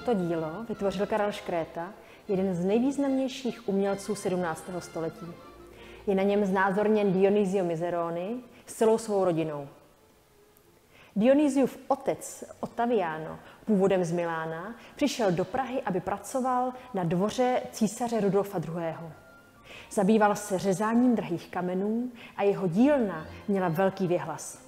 toto dílo vytvořil Karel Škréta, jeden z nejvýznamnějších umělců 17. století. Je na něm znázorněn Dionysius Miseroni s celou svou rodinou. Dionysiův otec Ottaviano, původem z Milána, přišel do Prahy, aby pracoval na dvoře císaře Rudolfa II. Zabýval se řezáním drahých kamenů a jeho dílna měla velký věhlas.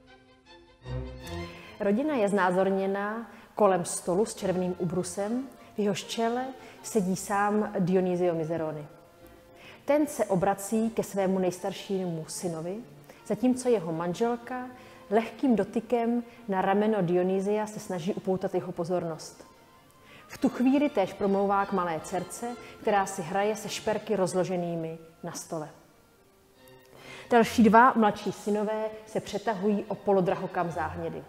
Rodina je znázorněna kolem stolu s červeným ubrusem, v jehož čele sedí sám Dionysius Miseroni. Ten se obrací ke svému nejstaršímu synovi, zatímco jeho manželka lehkým dotykem na rameno Dionysia se snaží upoutat jeho pozornost. V tu chvíli též promlouvá k malé dcerce, která si hraje se šperky rozloženými na stole. Další dva mladší synové se přetahují o polodrahokam záhnědy.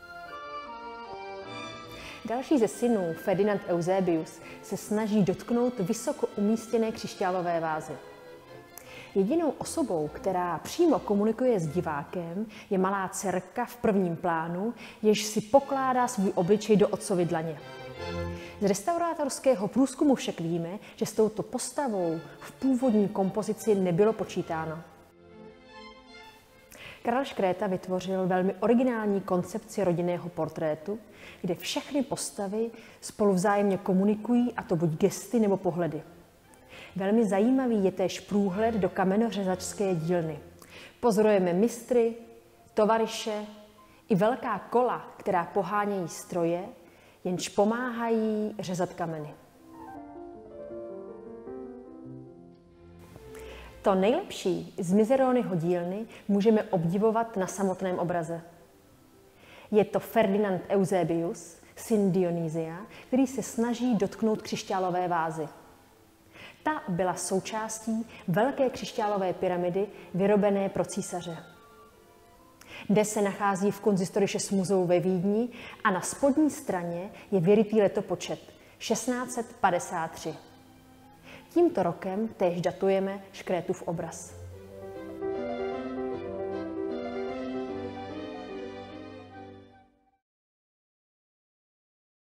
Další ze synů, Ferdinand Eusebius, se snaží dotknout vysoko umístěné křišťálové vázy. Jedinou osobou, která přímo komunikuje s divákem, je malá dcerka v prvním plánu, jež si pokládá svůj obličej do otcovy dlaně. Z restaurátorského průzkumu však víme, že s touto postavou v původní kompozici nebylo počítáno. Karel Škréta vytvořil velmi originální koncepci rodinného portrétu, kde všechny postavy spolu vzájemně komunikují, a to buď gesty nebo pohledy. Velmi zajímavý je též průhled do kamenořezačské dílny. Pozorujeme mistry, tovaryše i velká kola, která pohánějí stroje, jenž pomáhají řezat kameny. To nejlepší z Miseroniho dílny můžeme obdivovat na samotném obraze. Je to Ferdinand Eusebius, syn Dionysia, který se snaží dotknout křišťálové vázy. Ta byla součástí velké křišťálové pyramidy vyrobené pro císaře. Dnes se nachází v Kunsthistorisches Museum ve Vídni a na spodní straně je vyrytý letopočet 1653. Tímto rokem též datujeme Škrétův obraz.